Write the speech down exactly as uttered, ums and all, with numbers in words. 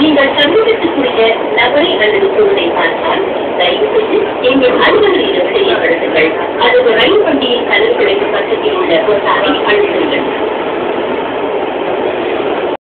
நீங்கள் சந்தேகத்துக்குரிய நபரை அல்லது பொருளை பார்த்தால் தயவு செய்து எங்கள் அலுவலரிடம் தெரியப்படுத்துங்கள் அல்லது ரயில் வண்டியின் கலர் குறைப்பு பக்கத்தில் உள்ள பொத்தானை அழுத்துங்கள்.